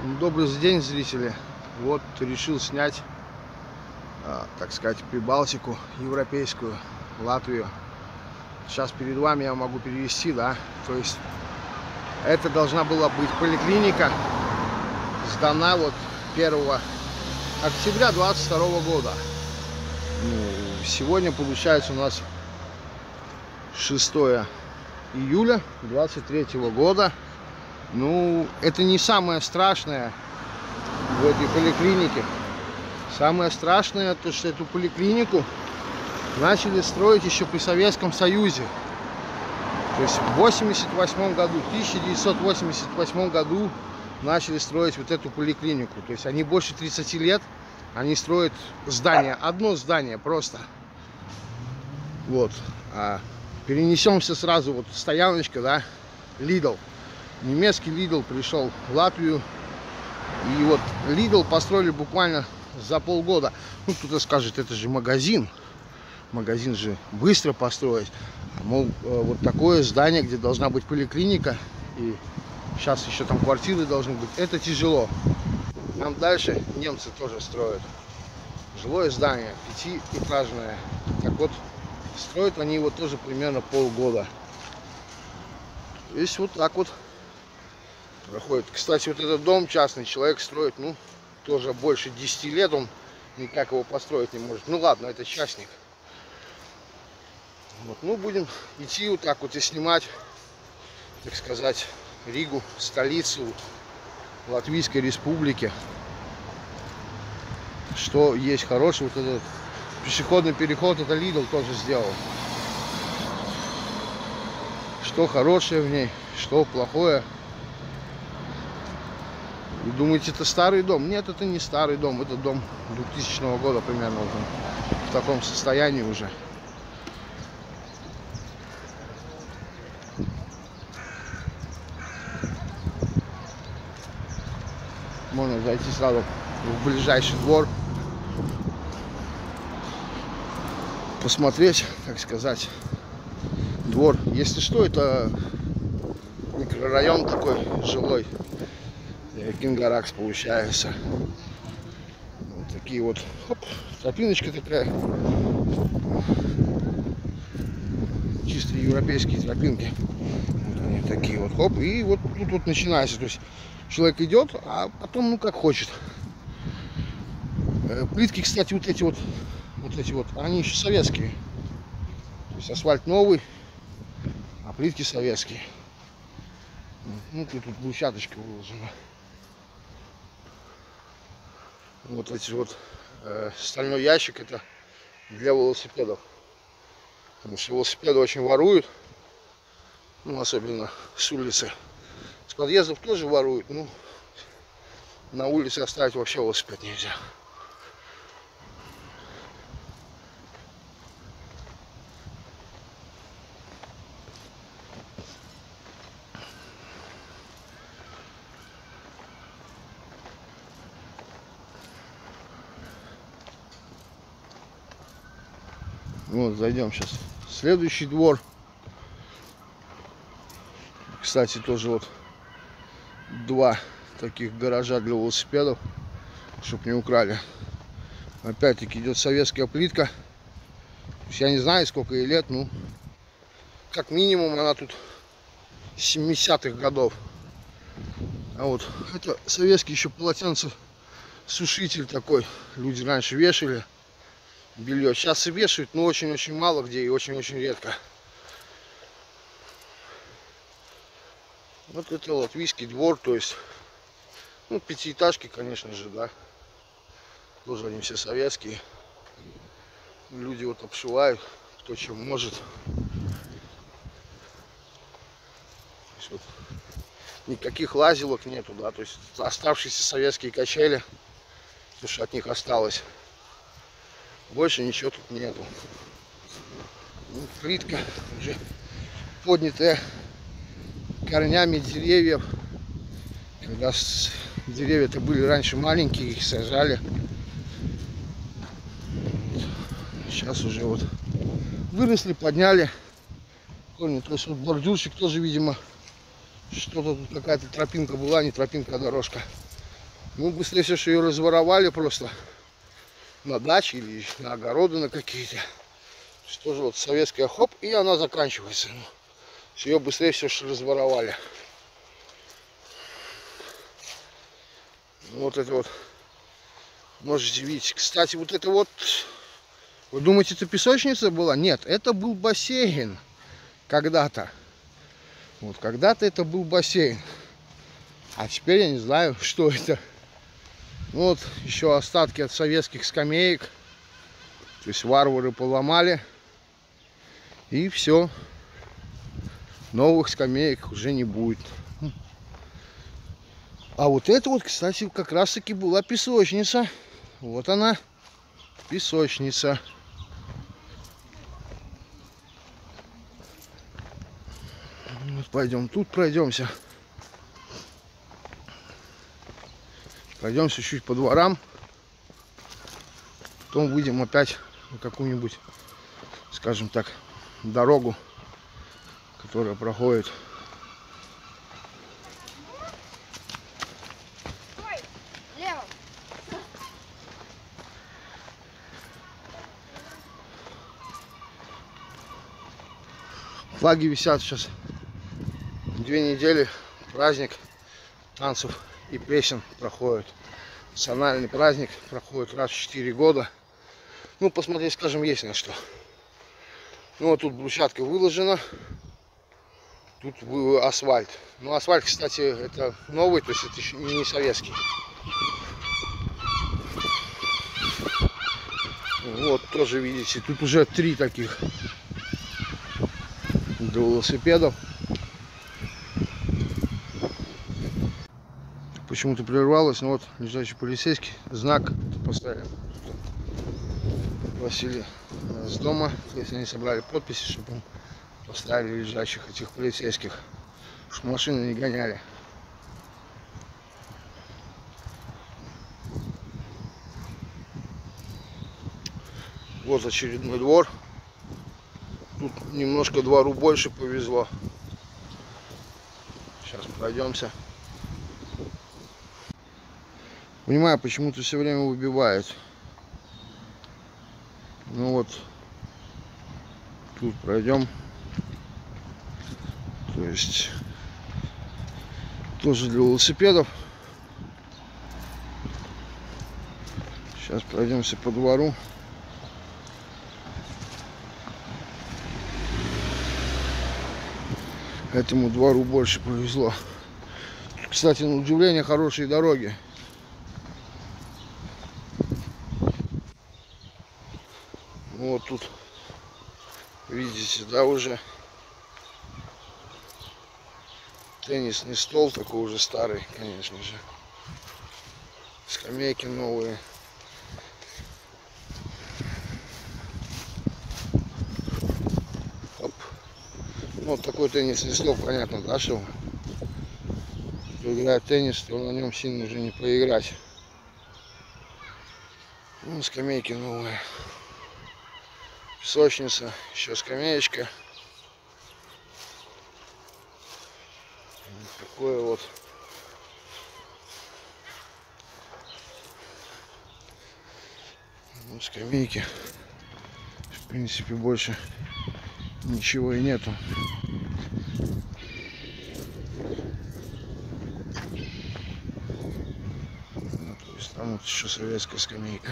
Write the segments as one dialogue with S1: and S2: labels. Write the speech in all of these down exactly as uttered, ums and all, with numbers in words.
S1: Добрый день, зрители. Вот решил снять, так сказать, Прибалтику европейскую, Латвию. Сейчас перед вами я могу перевести, да. То есть это должна была быть поликлиника, сдана вот первого октября двадцать второго года. Ну, сегодня получается у нас шестое июля двадцать третьего года. Ну, это не самое страшное в этой поликлинике. Самое страшное, то что эту поликлинику начали строить еще при Советском Союзе. То есть в восемьдесят восьмом году, в тысяча девятьсот восемьдесят восьмом году начали строить вот эту поликлинику. То есть они больше тридцати лет, они строят здание, одно здание просто. Вот. А перенесемся сразу, вот стояночка, да, Lidl. Немецкий Lidl пришел в Латвию. И вот Lidl построили буквально за полгода. Ну, кто-то скажет, это же магазин. Магазин же быстро построить. Мол, вот такое здание, где должна быть поликлиника. И сейчас еще там квартиры должны быть. Это тяжело. Там дальше немцы тоже строят жилое здание, пятиэтажное. Так вот, строят они его тоже примерно полгода. Здесь вот так вот проходит. Кстати, вот этот дом частный человек строит, ну, тоже больше десяти лет, он никак его построить не может. Ну ладно, это частник. Вот, ну, будем идти вот так вот и снимать, так сказать, Ригу, столицу Латвийской Республики. Что есть хороший, вот этот пешеходный переход, это Lidl тоже сделал. Что хорошее в ней, что плохое. Вы думаете, это старый дом? Нет, это не старый дом. Это дом двухтысячного года примерно. Вот он в таком состоянии уже. Можно зайти сразу в ближайший двор. Посмотреть, так сказать, двор. Если что, это микрорайон такой жилой. Кингаракс получается. Вот такие вот, хоп, тропиночка такая. Чисто европейские тропинки. Вот они такие вот, хоп. И вот тут вот начинается. То есть человек идет, а потом, ну, как хочет. Плитки, кстати, вот эти вот, вот эти вот, они еще советские. То есть асфальт новый, а плитки советские. Ну, тут, тут брусчаточка выложена. Вот эти вот э, стальной ящик, это для велосипедов. Потому что велосипеды очень воруют. Ну, особенно с улицы. С подъездов тоже воруют. Ну, на улице оставить вообще велосипед нельзя. Вот, зайдем сейчас в следующий двор. Кстати, тоже вот два таких гаража для велосипедов, чтобы не украли. Опять-таки идет советская плитка. То есть я не знаю, сколько ей лет, ну, как минимум она тут семидесятых годов. А вот это советский еще полотенцесушитель такой. Люди раньше вешали белье. Сейчас и вешают, но очень-очень мало где и очень-очень редко. Вот это латвийский двор, то есть, ну, пятиэтажки, конечно же, да. Тоже они все советские. Люди вот обшивают, кто чем может. То есть, вот, никаких лазилок нету, да, то есть оставшиеся советские качели, то, что от них осталось. Больше ничего тут нету. Ну, плитка уже поднятая корнями деревьев. Когда деревья-то были раньше маленькие, их сажали. Сейчас уже вот выросли, подняли корни. То есть вот бордюрчик тоже, видимо, что-то тут какая-то тропинка была, не тропинка, а дорожка. Ну, быстрее всего, что ее разворовали просто на даче или на огороды на какие-то. Тоже вот советская, хоп, и она заканчивается. Ну, ее быстрее всего, что разворовали. Вот это вот можете видеть. Кстати, вот это вот, вы думаете, это песочница была? Нет, это был бассейн когда-то. Вот когда-то это был бассейн. А теперь я не знаю, что это. Вот еще остатки от советских скамеек. То есть варвары поломали. И все. Новых скамеек уже не будет. А вот это вот, кстати, как раз таки была песочница. Вот она, песочница. Вот пойдем тут пройдемся. Пройдемся чуть по дворам. Потом выйдем опять на какую-нибудь, скажем так, дорогу, которая проходит. Флаги висят сейчас две недели. Праздник танцев и песен проходит. Национальный праздник проходит раз в четыре года. Ну, посмотреть, скажем, есть на что. Ну, вот тут брусчатка выложена. Тут асфальт. Ну, асфальт, кстати, это новый, то есть это еще не советский. Вот, тоже видите, тут уже три таких для велосипедов. Почему-то прервалось, но вот лежачий полицейский знак поставили. Просили с дома, то есть они собрали подписи, чтобы он поставили лежащих этих полицейских, чтобы машины не гоняли. Вот очередной двор. Тут немножко двору больше повезло. Сейчас пройдемся. Понимаю, почему-то все время выбивает. Ну вот, тут пройдем. То есть тоже для велосипедов. Сейчас пройдемся по двору. Этому двору больше повезло. Кстати, на удивление, хорошие дороги. Вот тут видите, да, уже теннисный стол, такой уже старый, конечно же. Скамейки новые. Оп. Вот такой теннисный стол, понятно, да, что кто играет в теннис, то на нем сильно уже не поиграть. Ну, скамейки новые. Песочница, еще скамеечка. Вот такое вот. Ну, скамейки. В принципе, больше ничего и нету. Ну, то есть там вот еще советская скамейка.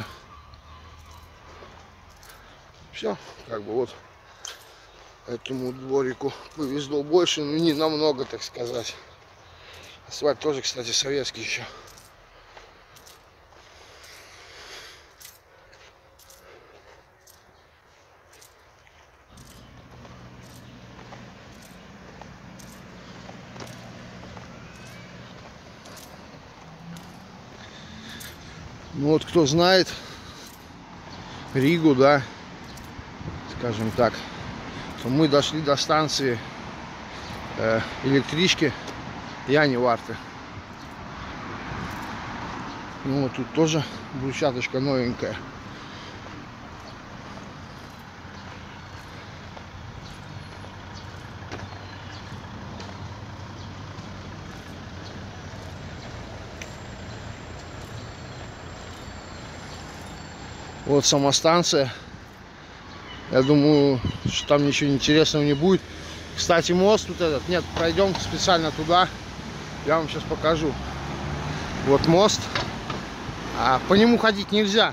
S1: Все, как бы вот этому дворику повезло больше, но не намного, так сказать. Асфальт тоже, кстати, советский еще. Ну вот кто знает Ригу, да, скажем так, то мы дошли до станции э, электрички Jāņavārta. Ну вот тут тоже брусчаточка новенькая. Вот сама станция. Я думаю, что там ничего интересного не будет. Кстати, мост вот этот. Нет, пройдем специально туда. Я вам сейчас покажу. Вот мост. А по нему ходить нельзя.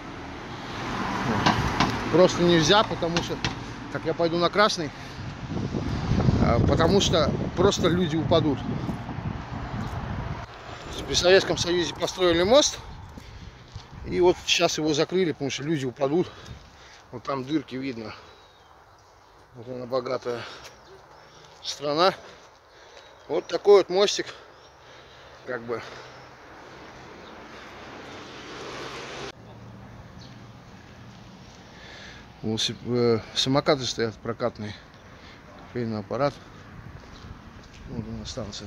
S1: Просто нельзя, потому что... Так, я пойду на красный. Потому что просто люди упадут. При Советском Союзе построили мост. И вот сейчас его закрыли, потому что люди упадут. Вот там дырки видно. Вот она богатая страна. Вот такой вот мостик. Как бы. Самокаты стоят прокатные. Кофейный аппарат. Вот она станция.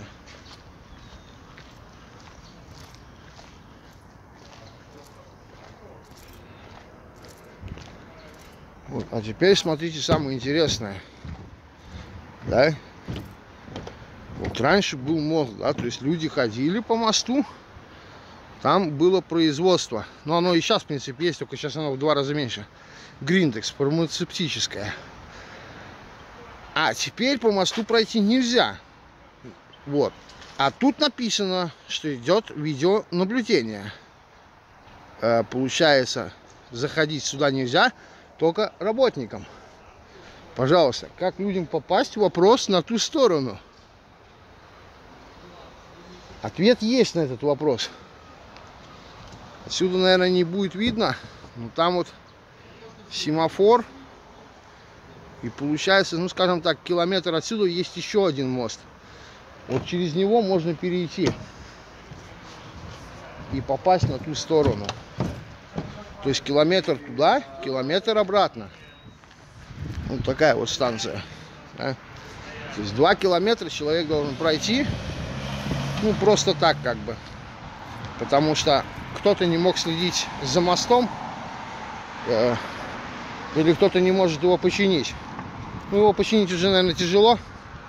S1: Вот. А теперь смотрите самое интересное. Да? Вот раньше был мост, да, то есть люди ходили по мосту. Там было производство. Но оно и сейчас, в принципе, есть, только сейчас оно в два раза меньше. Гриндекс, фармацевтическое. А теперь по мосту пройти нельзя. Вот. А тут написано, что идет видеонаблюдение. Э, получается, заходить сюда нельзя, только работникам. Пожалуйста, как людям попасть? Вопрос на ту сторону. Ответ есть на этот вопрос. Отсюда, наверное, не будет видно. Но там вот семафор. И получается, ну, скажем так, километр отсюда есть еще один мост. Вот через него можно перейти и попасть на ту сторону. То есть километр туда, километр обратно. Вот такая вот станция. Да? То есть два километра человек должен пройти. Ну, просто так как бы. Потому что кто-то не мог следить за мостом. Э, или кто-то не может его починить. Ну, его починить уже, наверное, тяжело.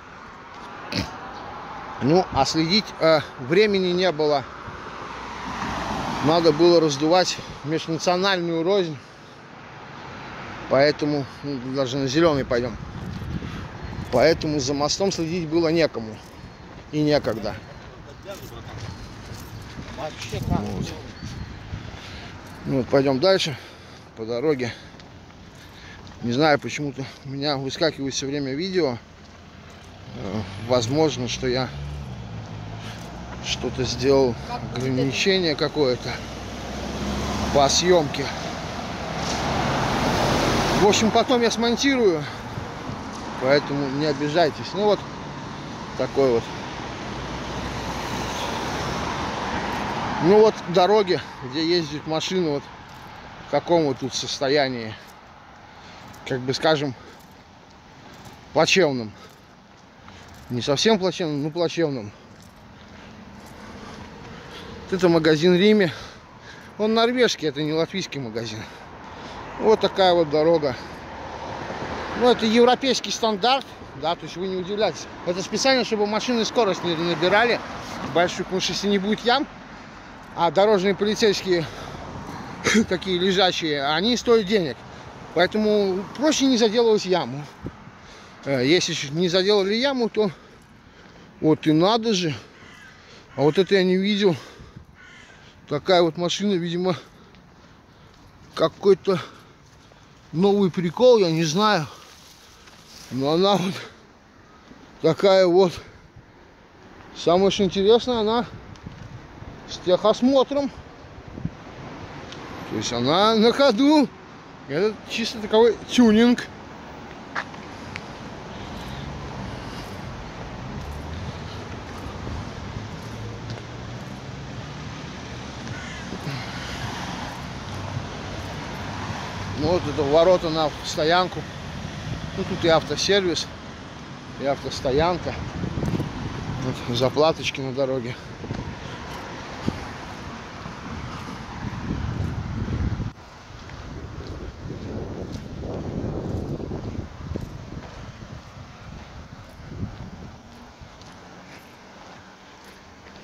S1: Ну, а следить э, времени не было. Надо было раздувать межнациональную рознь. Поэтому, ну, даже на зеленый пойдем. Поэтому за мостом следить было некому. И некогда. Вот. Ну, вот, пойдем дальше по дороге. Не знаю, почему-то у меня выскакивает все время видео. Возможно, что я что-то сделал, ограничение какое-то по съемке. В общем, потом я смонтирую, поэтому не обижайтесь. Ну вот такой вот. Ну вот дороги, где ездят машины, вот в каком вот тут состоянии, как бы скажем, плачевном. Не совсем плачевном, но плачевном. Это магазин Риме. Он норвежский, это не латвийский магазин. Вот такая вот дорога. Ну, это европейский стандарт, да, то есть вы не удивляйтесь. Это специально, чтобы машины скорость не набирали большую, потому что если не будет ям, а дорожные полицейские такие лежачие, они стоят денег. Поэтому проще не заделывать яму. Если не заделали яму, то вот и надо же. А вот это я не видел. Такая вот машина, видимо, какой-то новый прикол, я не знаю. Но она вот такая вот. Самое что интересное, она с техосмотром. То есть она на ходу. Это чисто такой тюнинг. Ну, вот это ворота на стоянку. Ну, тут и автосервис, и автостоянка. Вот заплаточки на дороге.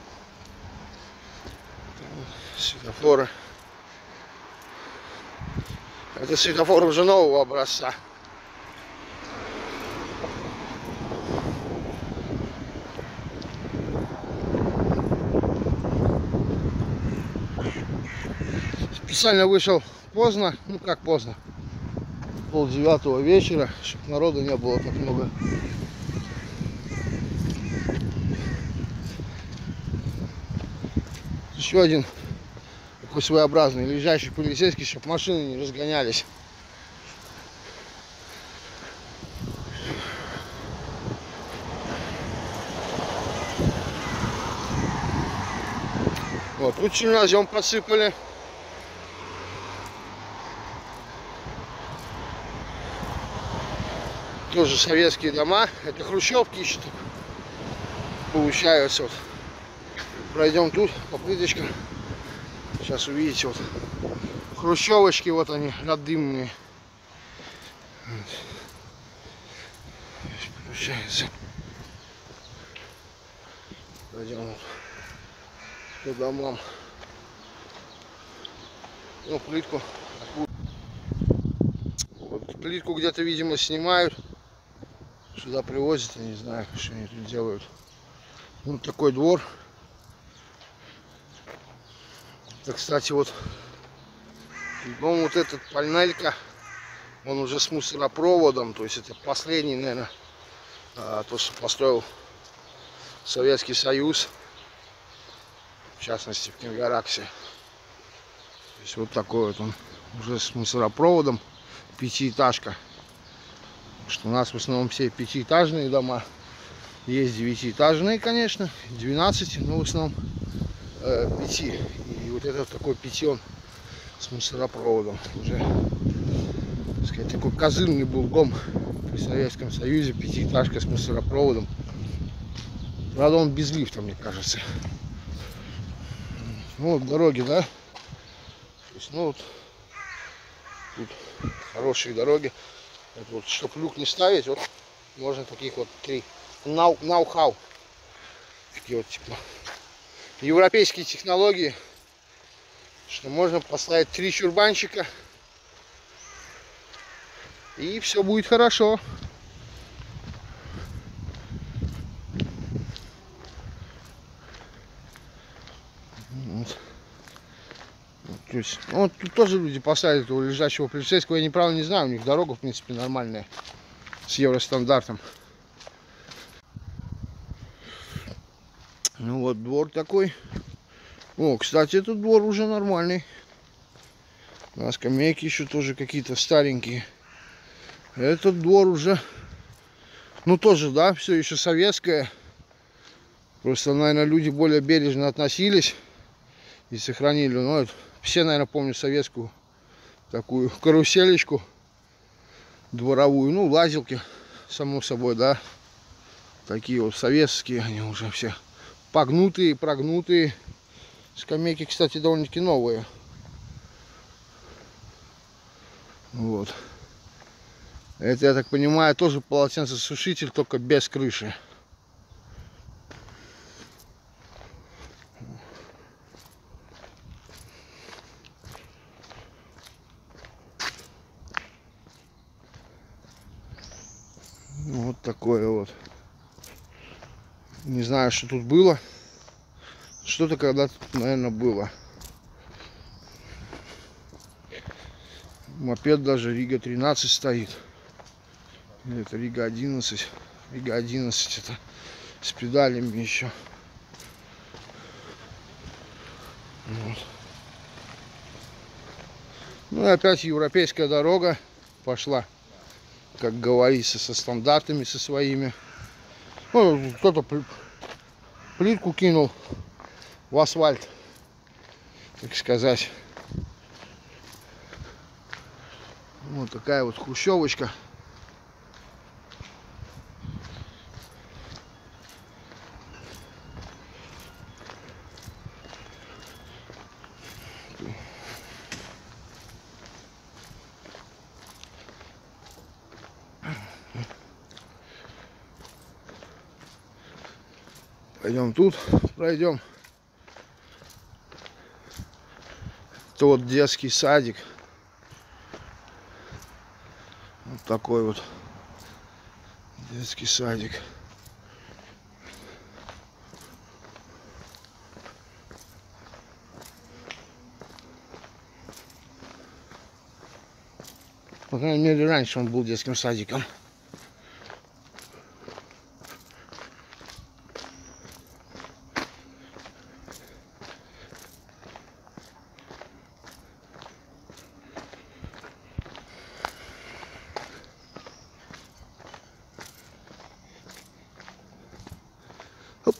S1: Светофоры. Это светофор уже нового образца. Специально вышел поздно, ну как поздно, пол девятого вечера, чтобы народу не было так много. Еще один такой своеобразный лежащий полицейский, чтобы машины не разгонялись. Вот, тут чернозем подсыпали. Тоже советские дома. Это хрущевки еще получаются. Вот. Пройдем тут по плиточкам. Сейчас увидите, вот хрущевочки, вот они, наддымные. Вот. Получается. Пойдем вот по домам. Ну, плитку. Вот, плитку где-то, видимо, снимают. Сюда привозят, я не знаю, что они тут делают. Вот такой двор. Это, кстати, вот дом вот этот панелька, он уже с мусоропроводом, то есть это последний, наверное, то, что построил Советский Союз, в частности в Кенгараксе. То есть вот такой вот он уже с мусоропроводом, пятиэтажка. Потому что у нас в основном все пятиэтажные дома. Есть девятиэтажные, конечно, двенадцать, но в основном э, пяти. И вот этот такой пятион с мусоропроводом. Уже, так сказать, такой козырный был дом при Советском Союзе, пятиэтажка с мусоропроводом. Правда, он без лифта, мне кажется. Ну вот дороги, да? То есть, ну вот тут хорошие дороги. Это вот, чтобы люк не ставить, вот можно таких вот три ноу-хау. Такие вот типа европейские технологии, что можно поставить три чурбанчика и все будет хорошо. Вот. То есть, ну, вот тут тоже люди поставили этого лежачего полицейского. Я неправильно не знаю, у них дорога в принципе нормальная, с евростандартом. Ну вот двор такой. О, кстати, этот двор уже нормальный. На скамейки еще тоже какие-то старенькие. Этот двор уже, ну тоже, да, все еще советское. Просто, наверное, люди более бережно относились и сохранили. Ну, это, все, наверное, помнят советскую такую каруселечку дворовую. Ну, лазилки, само собой, да. Такие вот советские, они уже все погнутые, прогнутые. Скамейки, кстати, довольно-таки новые. Вот. Это, я так понимаю, тоже полотенцесушитель, только без крыши. Вот такое вот. Не знаю, что тут было. Что-то когда-то, наверное, было. Мопед даже Рига тринадцать стоит. Или это Рига одиннадцать. Рига одиннадцать это с педалями еще. Вот. Ну и опять европейская дорога пошла, как говорится, со стандартами, со своими. Ну, кто-то плитку кинул в асфальт, так сказать. Вот такая вот хрущевочка. Пойдем тут, пройдем. Это вот детский садик. Вот такой вот детский садик. По крайней мере, раньше он был детским садиком. Оп.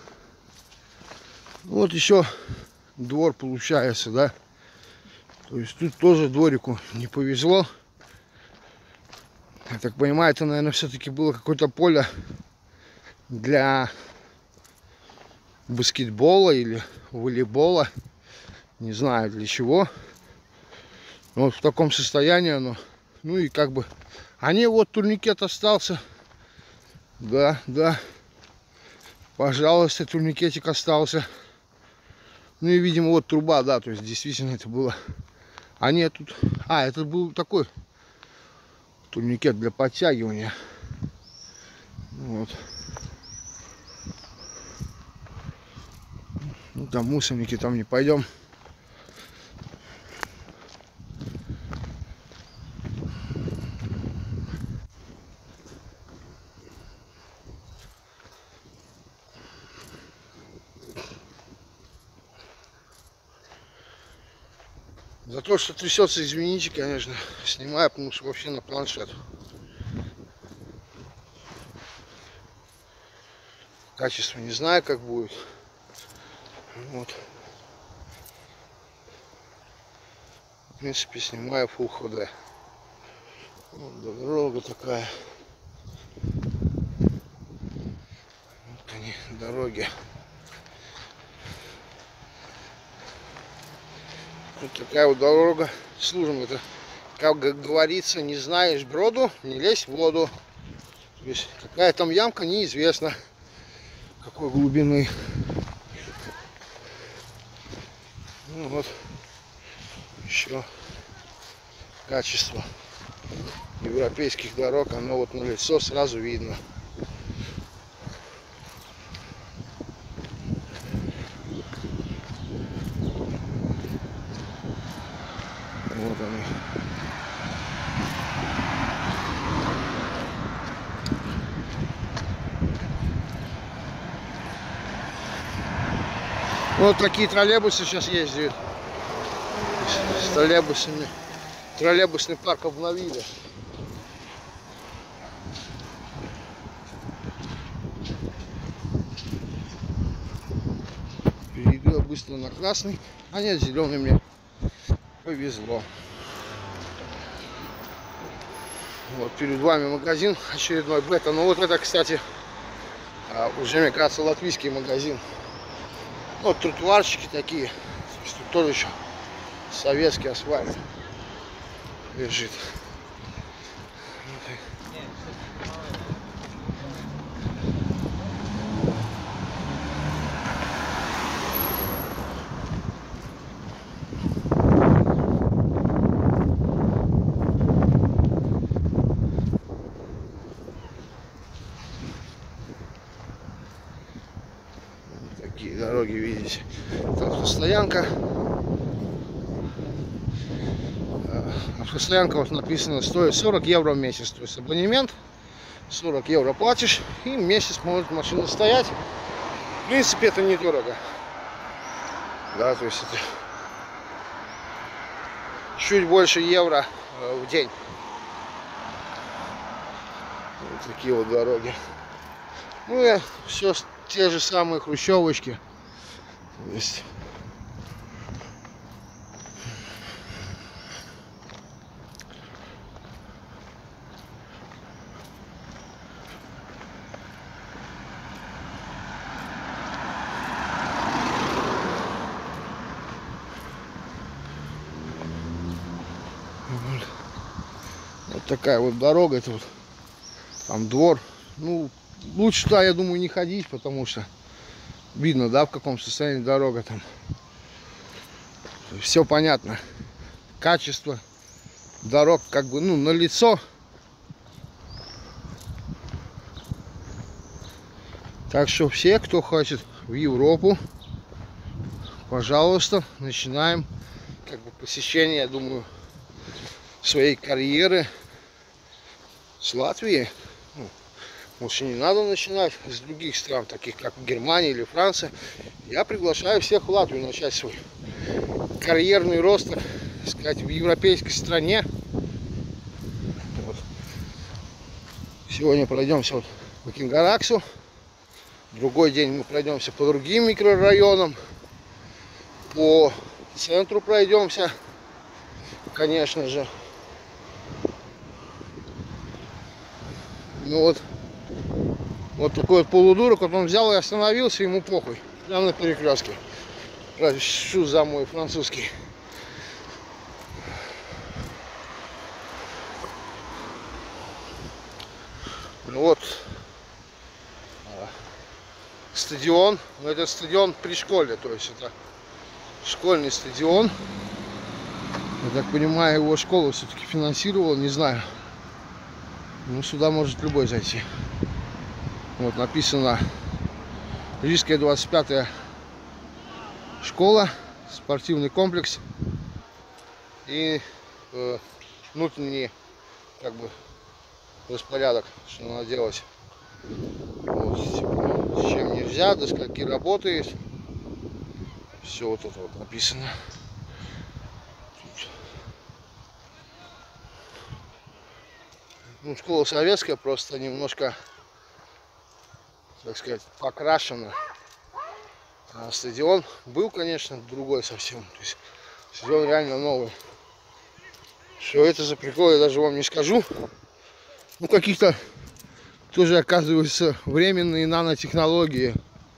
S1: Вот еще двор получается, да? То есть тут тоже дворику не повезло. Я так понимаю, это, наверное, все-таки было какое-то поле для баскетбола или волейбола. Не знаю для чего. Но вот в таком состоянии оно. Ну и как бы... Они вот, турникет остался. Да, да. Пожалуйста, турникетик остался. Ну и, видимо, вот труба, да. То есть, действительно, это было... А нет, тут... А, это был такой... турникет для подтягивания. Вот. Ну там мусорники, там не пойдем. За то, что трясется, извините, конечно, снимаю, потому что вообще на планшет. Качество не знаю, как будет. Вот. В принципе, снимаю Full эйч ди. Вот дорога такая. Вот они, дороги. Вот такая вот дорога. Служим это, как говорится, не знаешь броду, не лезь в воду. То есть какая там ямка, неизвестно какой глубины. Ну вот еще качество европейских дорог, оно вот на лицо сразу видно. Вот они. Вот такие троллейбусы сейчас ездят. С троллейбусами. Троллейбусный парк обновили. Перейду я быстро на красный. А нет, зеленый мне повезло. Вот перед вами магазин очередной бета. Ну вот это, кстати, уже, мне кажется, латвийский магазин. Вот тротуарчики такие. Тут тоже еще советский асфальт лежит. Такие дороги, видите. Автостоянка. Автостоянка, вот написано, стоит сорок евро в месяц. То есть абонемент, сорок евро платишь, и месяц может машина стоять. В принципе, это недорого. Да, то есть это чуть больше евро в день. Вот такие вот дороги. Ну и все те же самые хрущевочки. То есть вот такая вот дорога, это вот там двор. Ну, лучше туда, я думаю, не ходить, потому что видно, да, в каком состоянии дорога там. Все понятно. Качество дорог как бы, ну, на лицо Так что все, кто хочет в Европу, пожалуйста, начинаем как бы посещение, я думаю, своей карьеры с Латвии. Ну, лучше не надо начинать с других стран, таких как Германия или Франция. Я приглашаю всех в Латвию начать свой карьерный рост, так сказать, в европейской стране. Вот. Сегодня пройдемся вот по Кингараксу. Другой день мы пройдемся по другим микрорайонам. По центру пройдемся, конечно же. Ну вот, вот такой вот полудурок, вот он взял и остановился, ему похуй. Прямо на перекрестке. Прошу за мой французский. Ну вот. Стадион, но это стадион при школе, то есть это школьный стадион. Я так понимаю, его школа все-таки финансировала, не знаю. Ну, сюда может любой зайти. Вот написано Рижская двадцать пятая школа, спортивный комплекс и э, внутренний как бы распорядок, что надо делать. Вот, с чем нельзя, до скольки работает. Все вот это вот написано. Ну, школа советская, просто немножко, так сказать, покрашена. А стадион был, конечно, другой совсем. То есть стадион реально новый. Что это за прикол, я даже вам не скажу. Ну, каких-то тоже, оказывается, временные нанотехнологии.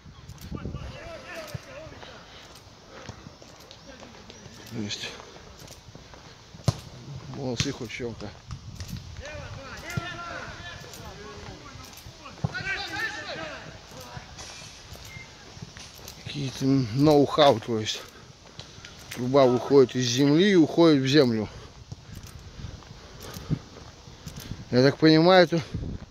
S1: То есть молодцы хоть в чем-то. Какие-то ноу-хау, то есть труба выходит из земли и уходит в землю. Я так понимаю, это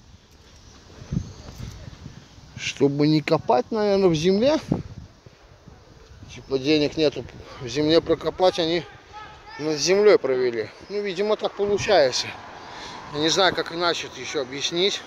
S1: чтобы не копать, наверное, в земле. Типа денег нету в земле прокопать, они над землей провели. Ну, видимо, так получается. Я не знаю, как иначе это еще объяснить.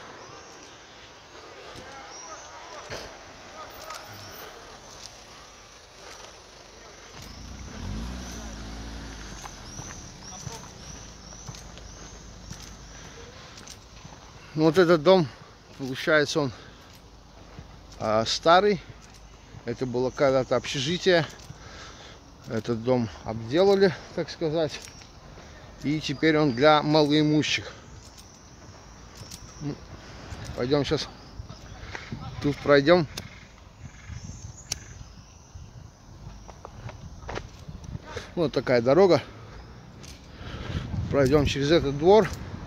S1: Ну, вот этот дом, получается, он а, старый. Это было когда-то общежитие. Этот дом обделали, так сказать. И теперь он для малоимущих. Пойдем сейчас тут пройдем. Вот такая дорога. Пройдем через этот двор.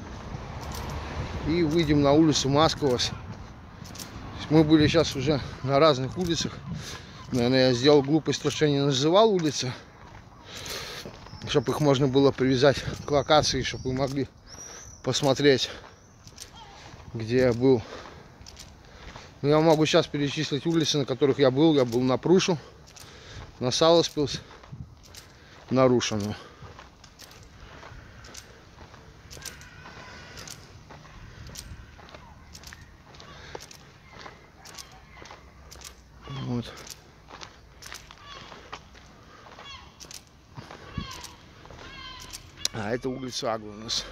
S1: И выйдем на улицу Масквас. Мы были сейчас уже на разных улицах. Наверное, я сделал глупость, то, что я не называл улицы, чтобы их можно было привязать к локации, чтобы вы могли посмотреть, где я был. Но я могу сейчас перечислить улицы, на которых я был. Я был на Прушу, на Саласпилс, на Рушану. Вот. А это улица Агунас.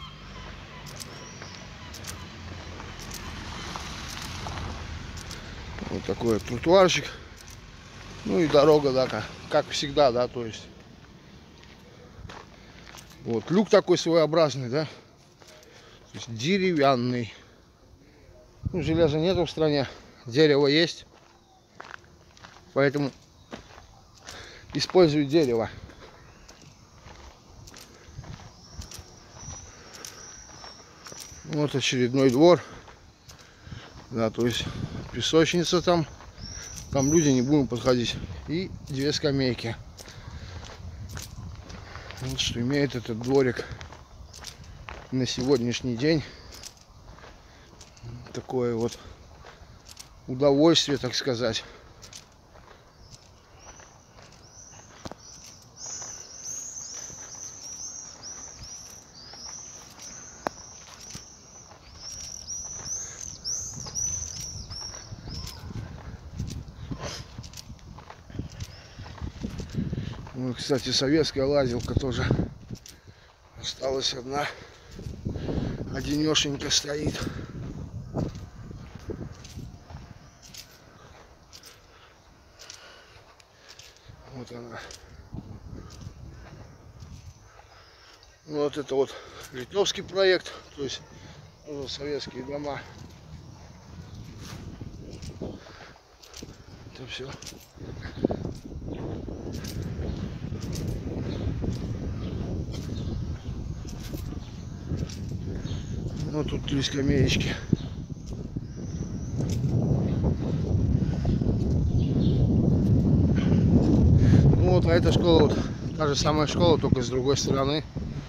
S1: Вот такой вот тротуарчик. Ну и дорога, да, как, как всегда, да, то есть. Вот люк такой своеобразный, да. То есть деревянный. Ну, железа нету в стране, дерево есть. Поэтому использую дерево. Вот очередной двор. Да, то есть песочница там. Там люди, не будем подходить. И две скамейки. Вот что имеет этот дворик на сегодняшний день. Такое вот удовольствие, так сказать. Ну, кстати, советская лазилка тоже осталась одна, одинешенька стоит. Вот она. Вот это вот литовский проект, то есть тоже советские дома. Это все. Ну тут три скамеечки. Ну вот, а эта школа, вот та же самая школа, только с другой стороны.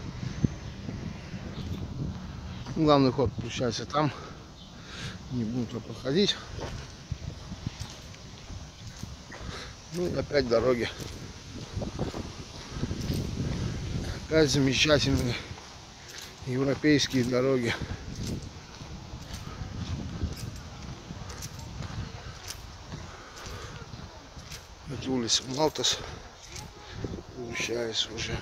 S1: Главный ход получается там. Не буду туда проходить. Ну и опять дороги. Опять замечательные европейские дороги. Это улица Малтас. Получается уже.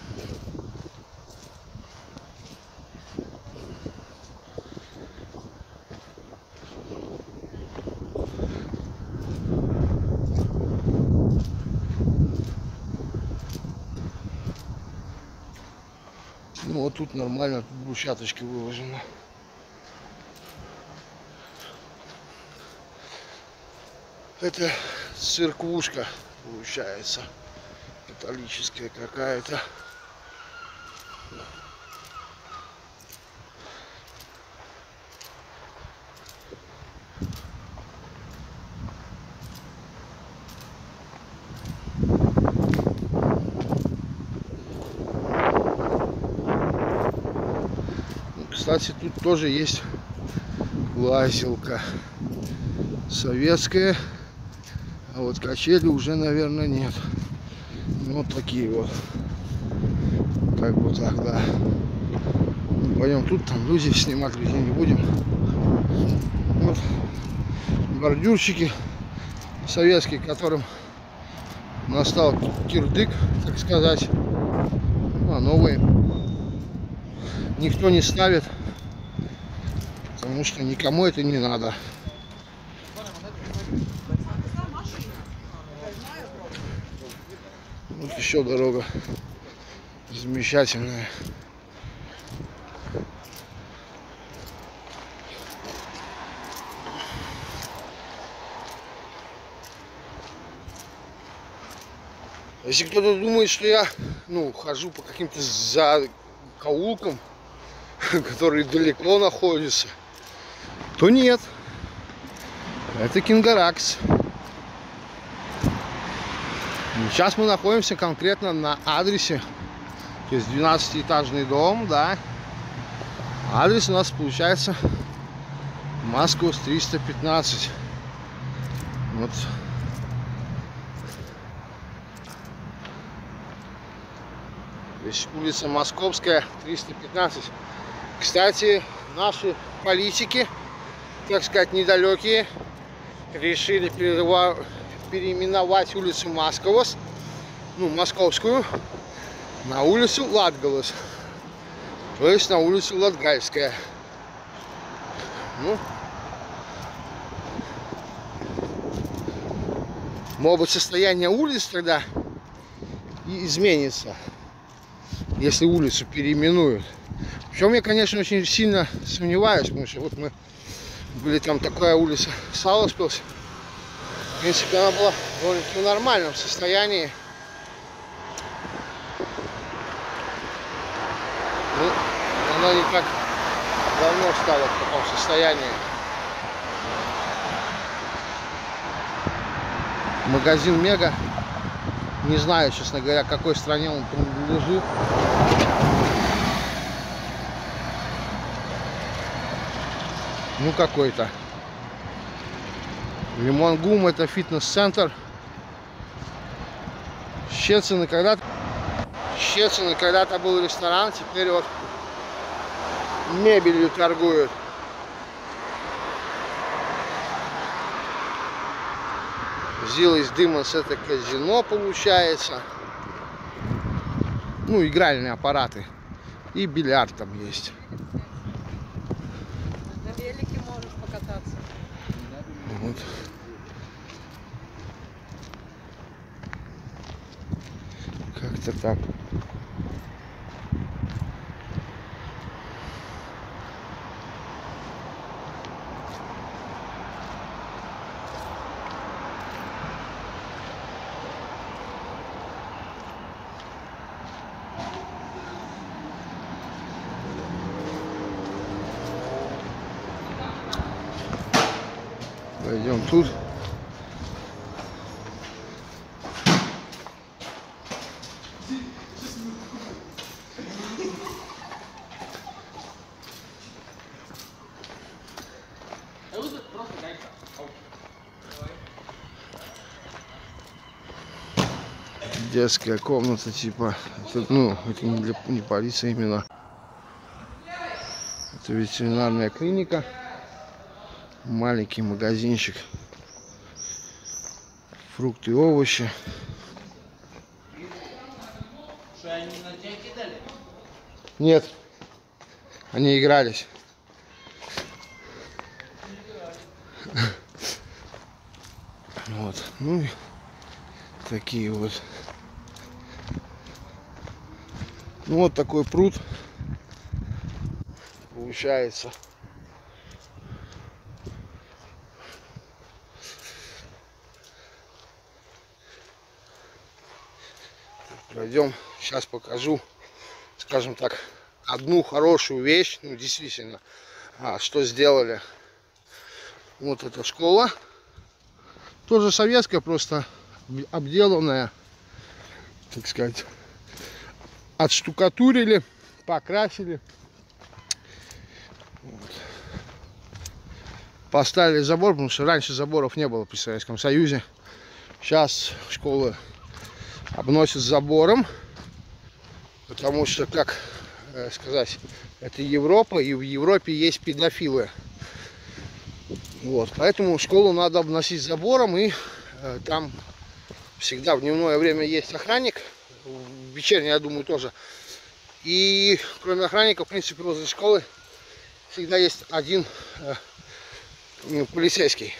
S1: Ну вот тут нормально, тут брусчаточки выложены. Это церквушка получается, католическая какая-то. Кстати, тут тоже есть лазилка советская, а вот качели уже, наверное, нет. Ну, вот такие вот, как бы так, да. Пойдем тут, там люди снимать, людей не будем. Вот бордюрчики советские, которым настал кирдык, так сказать. Ну, а новые никто не ставит, потому что никому это не надо. Вот еще дорога замечательная. Если кто-то думает, что я, ну, хожу по каким-то закоулкам, которые далеко находятся, то нет. Это Кингаракс. Сейчас мы находимся конкретно на адресе, то есть двенадцатиэтажный дом, да. Адрес у нас получается Москва триста пятнадцать. Вот. То есть улица Московская, триста пятнадцать. Кстати, наши политики, так сказать, недалекие, решили переименовать улицу Масковос, ну, Московскую, на улицу Латгалас, то есть на улицу Латгальская. Ну, может быть, состояние улиц тогда и изменится, если улицу переименуют. Причем я, конечно, очень сильно сомневаюсь, потому что вот мы были, там такая улица Саласпилс. В принципе, она была довольно-таки в нормальном состоянии. Ну, она не так давно стала в таком состоянии. Магазин Мега. Не знаю, честно говоря, какой стране он принадлежит. Ну, какой-то. Лимонгум — это фитнес-центр. Щецины когда-то Щецины когда-то был ресторан, теперь вот мебелью торгуют. Зилис Димас — это казино получается. Ну, игральные аппараты. И бильярд там есть.
S2: На велике можешь покататься.
S1: Вот. Как-то так. Пойдем тут. Детская комната типа. Это, ну, это не для не полиции именно. Это ветеринарная клиника. Маленький магазинчик. Фрукты и овощи.
S3: Что, они на тебя кидали?
S1: Нет. Они игрались. Вот. Ну и такие вот. Ну вот такой пруд получается. Пройдем, сейчас покажу, скажем так, одну хорошую вещь, ну действительно, а, что сделали. Вот эта школа, тоже советская, просто обделанная, так сказать, отштукатурили, покрасили. Вот. Поставили забор, потому что раньше заборов не было при Советском Союзе. Сейчас школы обносят забором, потому что, как сказать, это Европа, и в Европе есть педофилы. Вот, поэтому школу надо обносить забором, и э, там всегда в дневное время есть охранник, в вечернее, я думаю, тоже. И кроме охранника, в принципе, возле школы всегда есть один э, полицейский.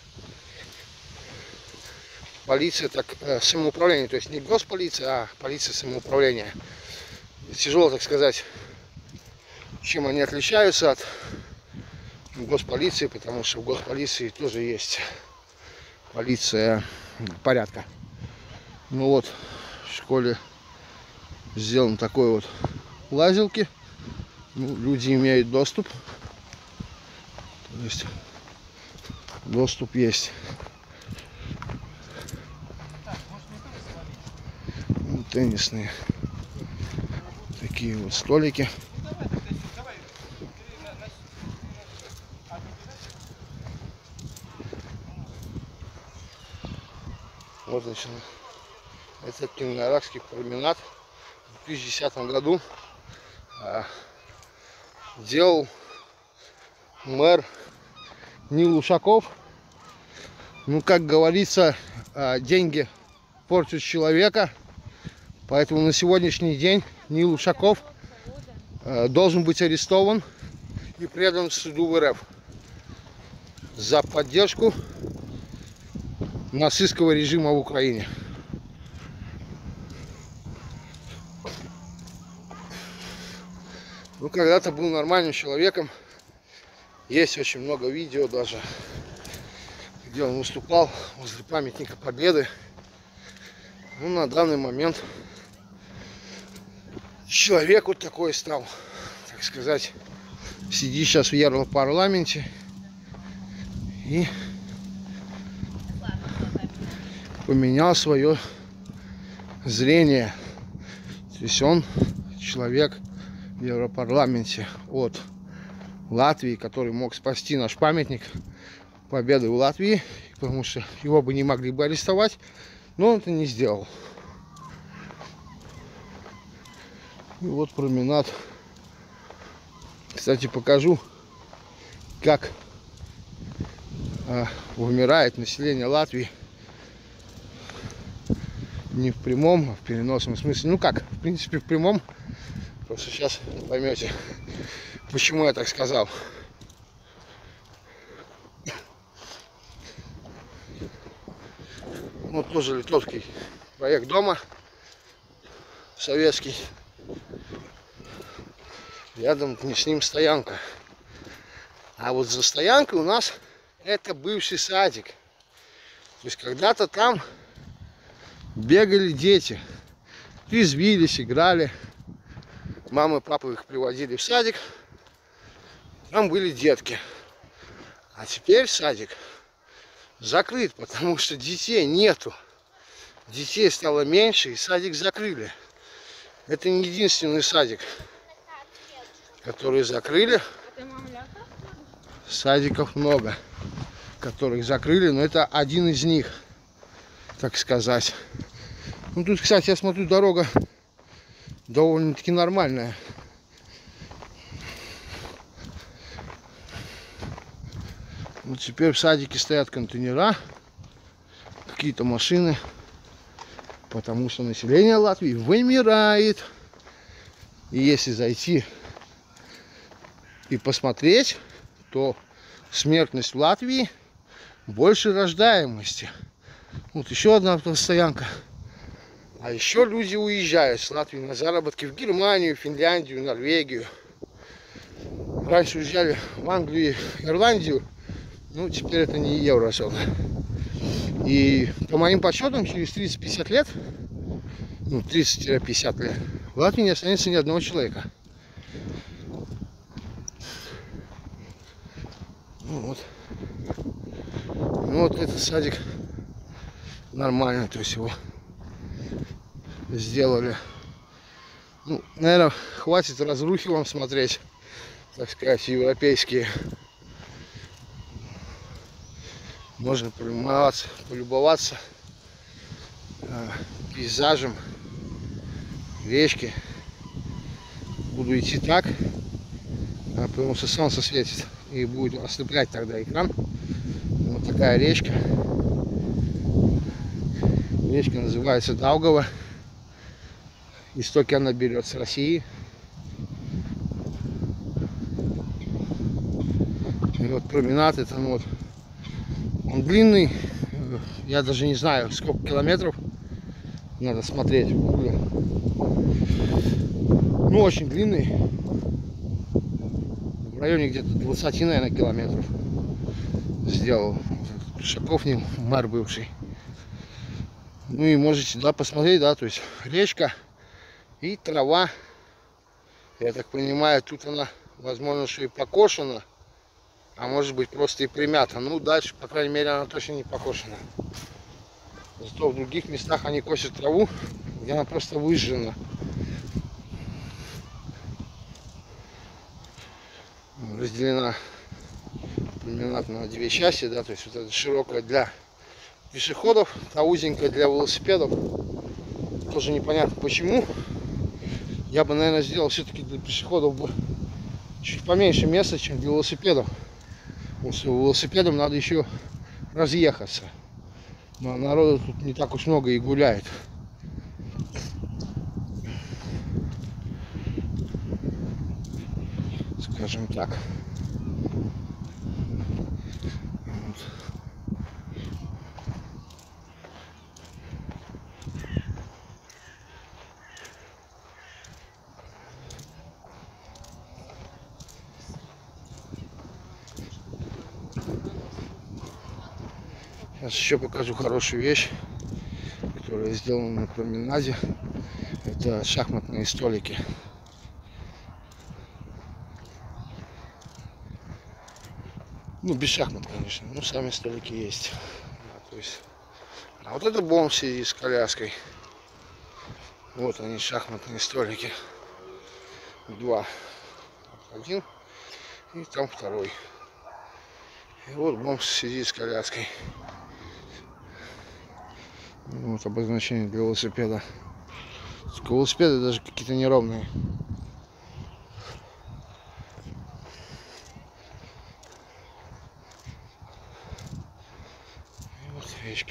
S1: Полиция, так, э, самоуправление, то есть не госполиция, а полиция самоуправления. Тяжело, так сказать, чем они отличаются от госполиции, потому что в госполиции тоже есть полиция порядка. Ну вот, в школе сделан такой вот лазилки. Ну, люди имеют доступ. То есть доступ есть. Ну, теннисные такие вот столики. Вот, значит, это Кингаракский променад. В две тысячи десятом году а, делал мэр Нил Ушаков. Ну, как говорится, а, деньги портят человека. Поэтому на сегодняшний день Нил Ушаков а, должен быть арестован и предан суду в РФ за поддержку нацистского режима в Украине. Ну, когда-то был нормальным человеком. Есть очень много видео даже, где он выступал возле памятника Победы. Ну, на данный момент человек вот такой стал, так сказать, сидит сейчас в Европарламенте и поменял свое зрение. То есть он человек в Европарламенте от Латвии, который мог спасти наш памятник Победы в Латвии, потому что его бы не могли бы арестовать, но он это не сделал. И вот променад. Кстати, покажу, как а, вымирает население Латвии. Не в прямом, а в переносном смысле. Ну как, в принципе, в прямом. Просто сейчас поймете, почему я так сказал. Вот тоже литовский проект дома. Советский. Рядом с ним стоянка. А вот за стоянкой у нас это бывший садик. То есть когда-то там бегали дети. Резвились, играли. Мама и папа их приводили в садик. Там были детки. А теперь садик закрыт, потому что детей нету. Детей стало меньше, и садик закрыли. Это не единственный садик, который закрыли. Садиков много, которых закрыли, но это один из них, так сказать. Ну тут, кстати, я смотрю, дорога довольно-таки нормальная. Вот теперь в садике стоят контейнера, какие-то машины, потому что население Латвии вымирает. И если зайти и посмотреть, то смертность в Латвии больше рождаемости. Вот еще одна автостоянка. А еще люди уезжают с Латвии на заработки в Германию, Финляндию, Норвегию. Раньше уезжали в Англию, Ирландию. Ну, теперь это не еврозона. И по моим подсчетам, через тридцать-пятьдесят лет, ну, тридцать-пятьдесят лет, в Латвии не останется ни одного человека. Ну, вот. Ну, вот этот садик нормально, то есть его сделали. Ну, наверное, хватит разрухи вам смотреть, так сказать, европейские. Можно полюбоваться, полюбоваться э, пейзажем, речки. Буду идти так, а, потому что солнце светит и будет ослеплять тогда экран. Вот такая речка. Речка называется Даугава. Истоки она берет с России. И вот променад, это ну, вот, он длинный, я даже не знаю, сколько километров, надо смотреть. Ну, очень длинный, в районе где-то двадцать, наверное, километров сделал. Шаков не мэр бывший. Ну и можете, да, посмотреть, да, то есть речка и трава. Я так понимаю, тут она, возможно, что и покошена. А может быть просто и примята. Ну дальше, по крайней мере, она точно не покошена. Зато в других местах они косят траву, где она просто выжжена. Разделена примерно на две части, да, то есть вот это широкая для пешеходов, а узенькая для велосипедов. Тоже непонятно почему. Я бы, наверное, сделал все-таки для пешеходов бы чуть поменьше места, чем для велосипедов. Потому что велосипедом надо еще разъехаться. Но народу тут не так уж много и гуляет. Скажем так. Вот. Сейчас еще покажу хорошую вещь, которая сделана на променаде. Это шахматные столики. Ну, без шахмат, конечно. Ну, сами столики есть. Да, то есть... А вот это бомж сидит с коляской. Вот они, шахматные столики. Два. Один. И там второй. И вот бомж сидит с коляской. Вот обозначение для велосипеда. Велосипеды даже какие-то неровные. И вот речка.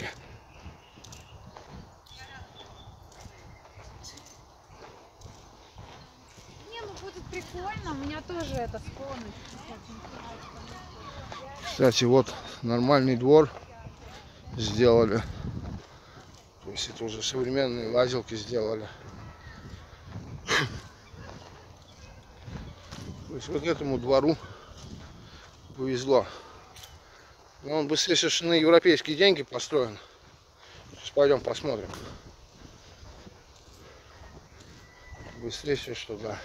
S2: Не, ну будет прикольно. У меня тоже это склонность.
S1: Кстати, вот нормальный двор сделали. То есть это уже современные лазилки сделали. То есть вот этому двору повезло. Но он быстрее совершенно на европейские деньги построен. Сейчас пойдем посмотрим. Быстрее все, что да.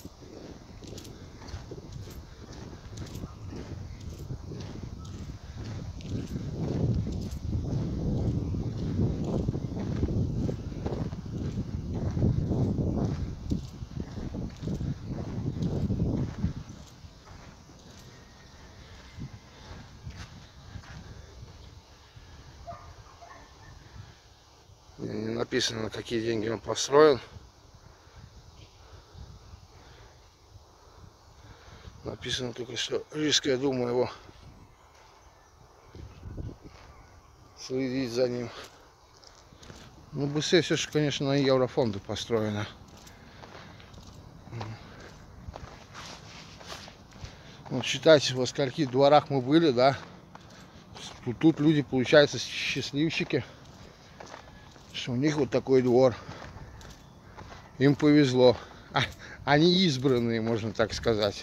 S1: Не написано, на какие деньги он построен. Написано только, что Рижская дума его следит за ним. Ну, быстрее все же, конечно, на еврофонды построено. Вот считайте, во скольких дворах мы были, да. Тут, тут люди, получается, счастливчики, что у них вот такой двор. Им повезло. А, они избранные, можно так сказать.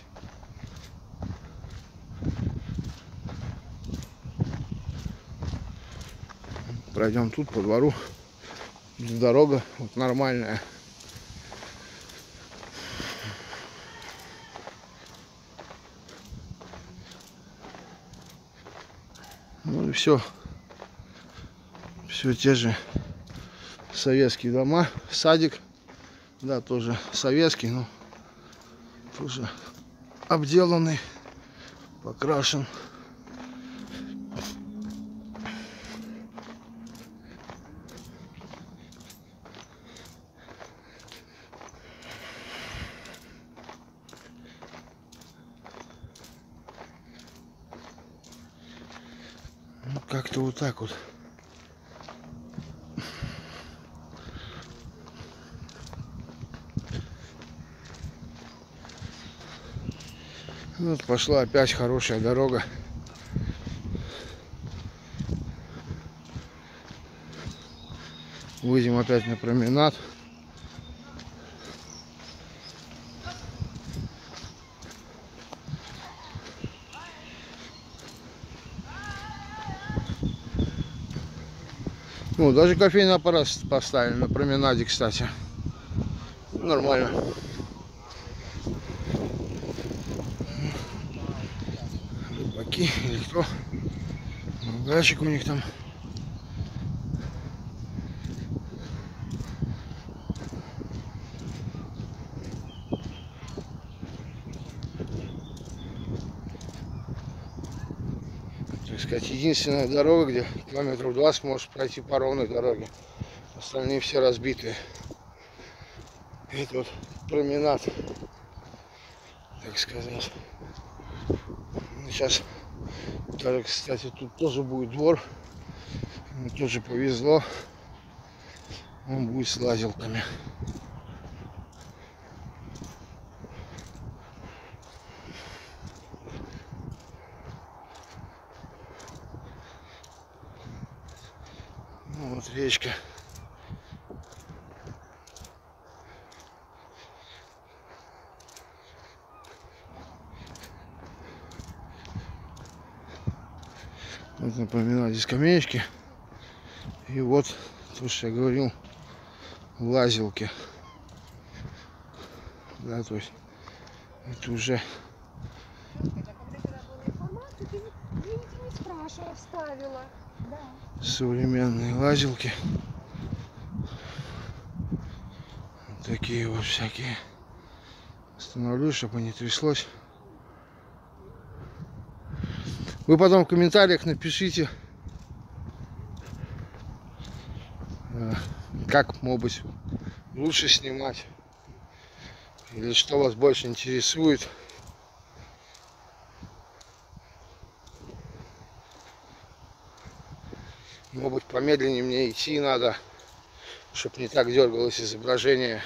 S1: Пройдем тут по двору. Дорога вот нормальная. Ну и все. Все те же советские дома. Садик, да, тоже советский, но тоже обделанный, покрашен. Ну, как-то вот так вот. Вот пошла опять хорошая дорога. Выйдем опять на променад. Ну, даже кофейный аппарат поставили на променаде, кстати. Нормально. Рыбаки или кто? Магазинчик у них там. Так сказать, единственная дорога, где километров двадцать можешь пройти по ровной дороге. Остальные все разбитые. Это вот променад, так сказать. Сейчас, даже, кстати, тут тоже будет двор. Ему тоже повезло. Он будет с лазилками. Ну, вот речка. Вот, напоминаю, скамеечки. И вот то, что я говорил, лазилки. Да, то есть это уже современные лазилки. Вот такие вот всякие. Остановлюсь, чтобы не тряслось. Вы потом в комментариях напишите, как, может быть, лучше снимать. Или что вас больше интересует. Может быть, помедленнее мне идти надо, чтобы не так дергалось изображение.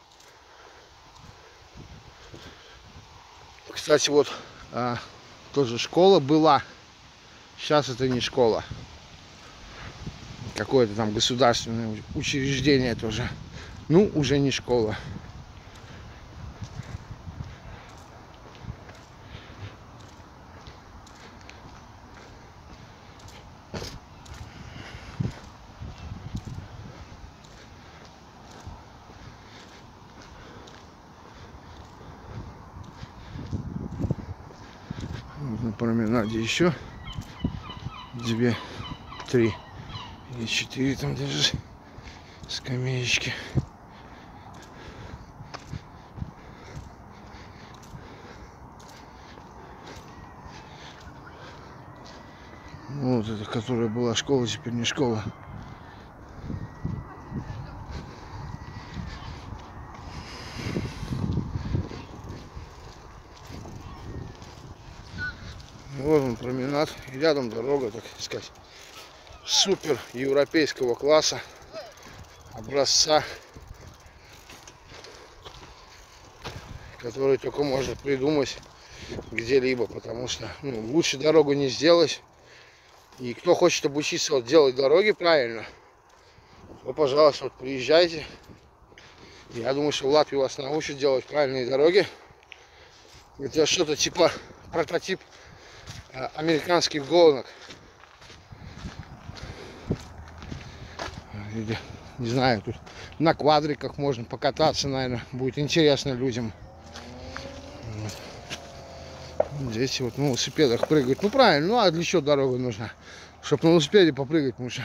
S1: Кстати, вот а, тоже школа была. Сейчас это не школа. Какое-то там государственное учреждение тоже. Ну, уже не школа. Вот на променаде еще две, три или четыре там даже скамеечки. Вот это, которая была школа, теперь не школа. Вот он променад, и рядом дорога, так сказать, супер европейского класса, образца, который только можно придумать где-либо, потому что ну, лучше дорогу не сделать. И кто хочет обучиться вот, делать дороги правильно, то, пожалуйста, вот, приезжайте. Я думаю, что в Латвии вас научат делать правильные дороги. Это что-то типа прототип американских гонок. Или, не знаю, тут на квадриках можно покататься, наверное, будет интересно людям. Вот. Здесь вот на велосипедах прыгают. Ну правильно, ну а для чего дорога нужна? Чтобы на велосипеде попрыгать нужно.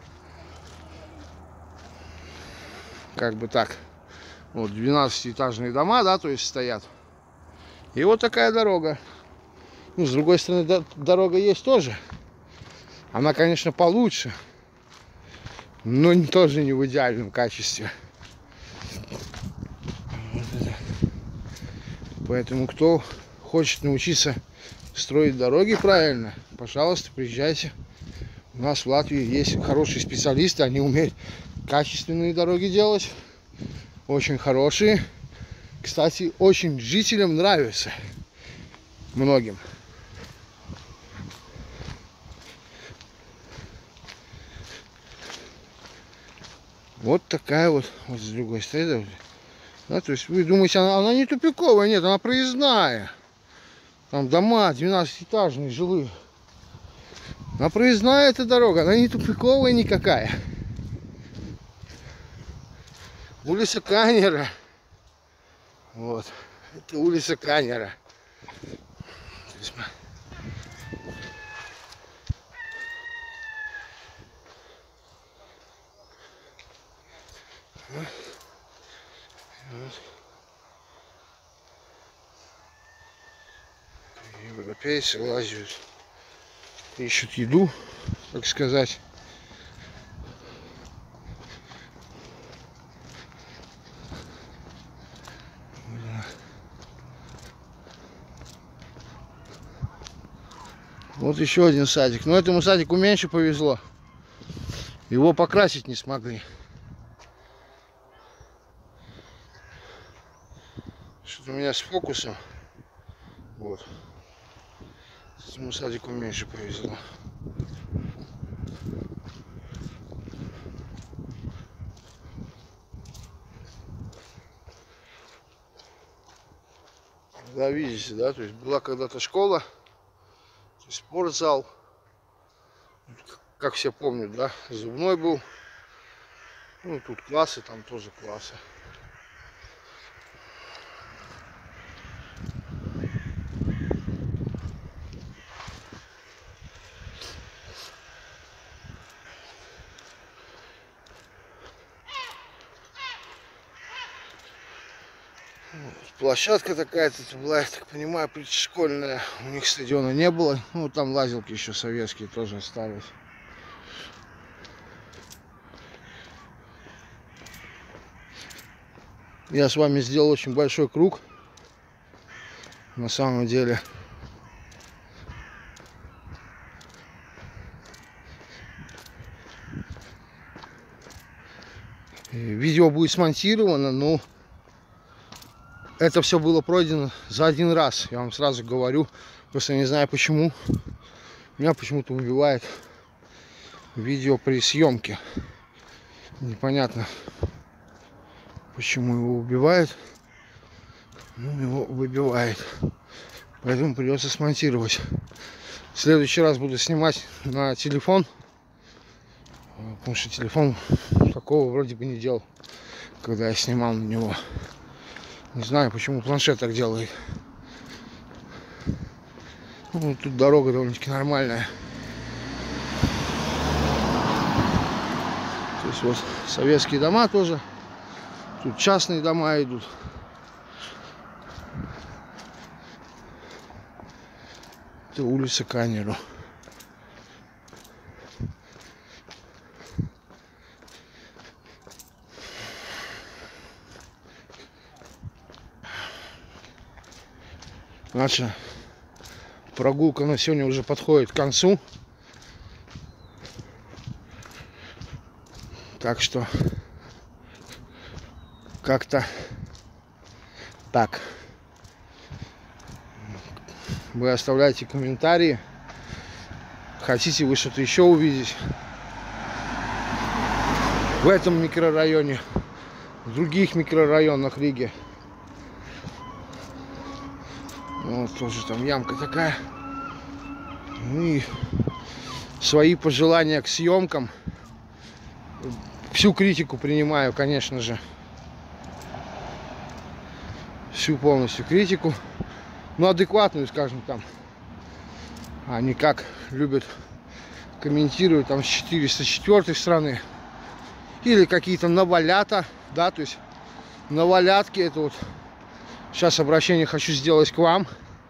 S1: Как бы так. Вот двенадцатиэтажные дома, да, то есть стоят. И вот такая дорога. Ну, с другой стороны, дорога есть тоже. Она, конечно, получше. Но тоже не в идеальном качестве. Вот это. Поэтому, кто хочет научиться строить дороги правильно, пожалуйста, приезжайте. У нас в Латвии есть хорошие специалисты. Они умеют качественные дороги делать. Очень хорошие. Кстати, очень жителям нравится. Многим. Вот такая вот, вот с другой стороны. Да, то есть вы думаете, она, она не тупиковая, нет, она проездная. Там дома двенадцатиэтажные, жилые. Она проездная эта дорога, она не тупиковая никакая. Улица Канера. Вот. Это улица Канера. Европейцы лазят, ищут еду, так сказать. Вот еще один садик. Но этому садику меньше повезло. Его покрасить не смогли. Что-то у меня с фокусом. Вот. Этому садику меньше повезло. Да, видите, да, то есть была когда-то школа, спортзал, как все помнят, да, зубной был. Ну, тут классы, там тоже классы. Площадка такая-то была, я так понимаю, предшкольная. У них стадиона не было. Ну, там лазилки еще советские тоже остались. Я с вами сделал очень большой круг. На самом деле. Видео будет смонтировано, но это все было пройдено за один раз. Я вам сразу говорю. Просто не знаю почему. Меня почему-то убивает видео при съемке. Непонятно, почему его убивает. Ну, его выбивает. Поэтому придется смонтировать. В следующий раз буду снимать на телефон. Потому что телефон такого вроде бы не делал, когда я снимал на него. Не знаю, почему планшет так делает. Ну, тут дорога довольно-таки нормальная. То есть вот советские дома тоже. Тут частные дома идут. Это улица Канеру. Наша прогулка на сегодня уже подходит к концу. Так что как-то так. Вы оставляете комментарии. Хотите вы что-то еще увидеть в этом микрорайоне, в других микрорайонах Риги. Вот тоже там ямка такая. Ну и свои пожелания к съемкам. Всю критику принимаю, конечно же. Всю полностью критику. Ну, адекватную, скажем, там. А не как любят комментировать там с четыреста четвёртой страны. Или какие-то навалята, да, то есть навалятки. Это вот сейчас обращение хочу сделать к вам.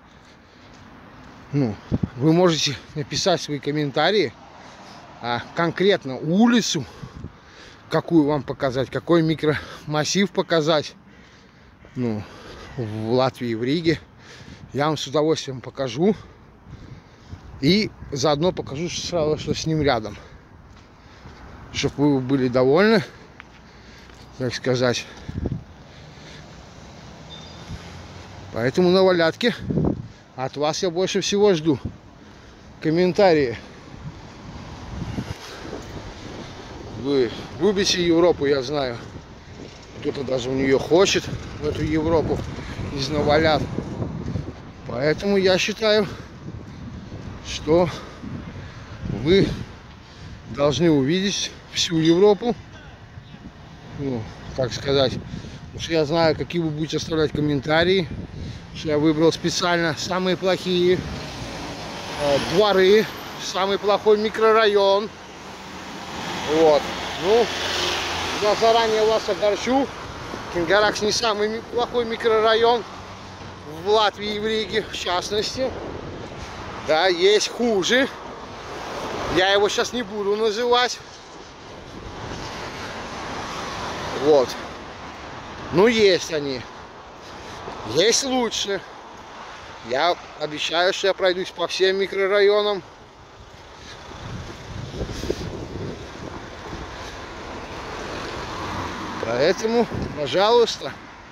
S1: Ну, вы можете написать свои комментарии, а конкретно улицу, какую вам показать, какой микромассив показать. Ну, в Латвии, в Риге. Я вам с удовольствием покажу. И заодно покажу сразу, что с ним рядом. Чтобы вы были довольны, так сказать. Поэтому на валятке от вас я больше всего жду комментарии. Вы любите Европу, я знаю. Кто-то даже в нее хочет, в эту Европу, из навалят. Поэтому я считаю, что вы должны увидеть всю Европу. Ну, так сказать. Потому что я знаю, какие вы будете оставлять комментарии. Что я выбрал специально самые плохие э, дворы, самый плохой микрорайон. Вот. Ну, я заранее вас огорчу. Кингаракс не самый плохой микрорайон в Латвии и в Риге, в частности. Да, есть хуже. Я его сейчас не буду называть. Вот. Ну, есть они. Есть лучше. Я обещаю, что я пройдусь по всем микрорайонам. Поэтому, пожалуйста,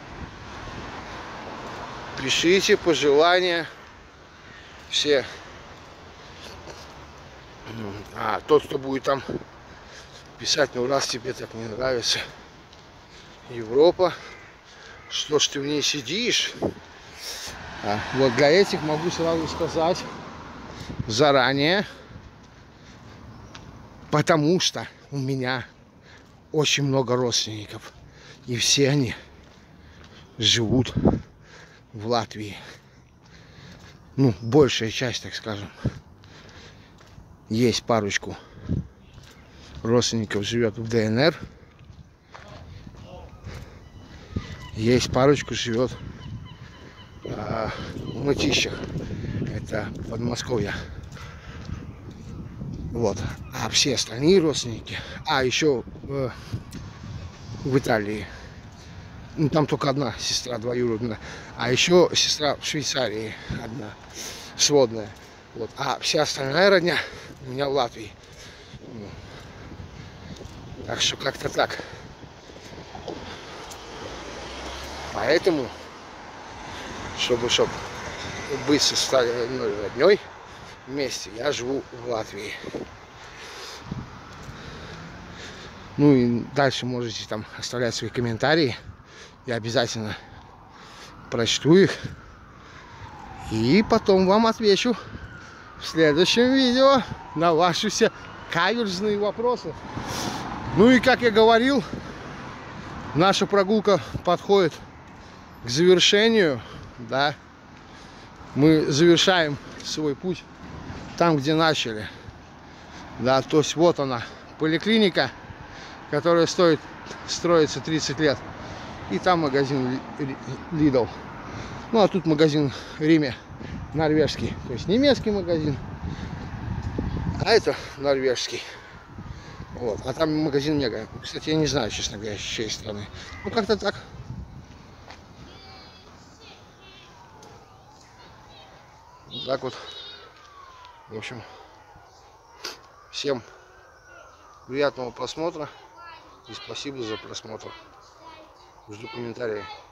S1: пишите пожелания все. А тот, кто будет там писать, ну раз тебе так не нравится Европа, что ж ты в ней сидишь? А, вот для этих могу сразу сказать заранее, потому что у меня очень много родственников, и все они живут в Латвии. Ну, большая часть, так скажем. Есть парочку родственников живет в ДНР. Есть парочку живет а, в Мытищах. Это Подмосковье. Вот. А все остальные родственники. А еще в, в Италии. Ну, там только одна сестра двоюродная. А еще сестра в Швейцарии одна, сводная. Вот. А вся остальная родня у меня в Латвии. Ну. Так что как-то так. Поэтому, чтобы, чтобы быть со остальной родней вместе, я живу в Латвии. Ну и дальше можете там оставлять свои комментарии. Я обязательно прочту их. И потом вам отвечу в следующем видео на ваши все каверзные вопросы. Ну и как я говорил, наша прогулка подходит к завершению. Да. Мы завершаем свой путь там, где начали. Да, то есть вот она, поликлиника, которая стоит строится тридцать лет. И там магазин Lidl. Ну а тут магазин Риме, норвежский. То есть немецкий магазин, а это норвежский. Вот. А там магазин Мега. Кстати, я не знаю, честно говоря, с чьей стороны. Ну как-то так. Вот так вот. В общем, всем приятного просмотра и спасибо за просмотр. Жду комментариев.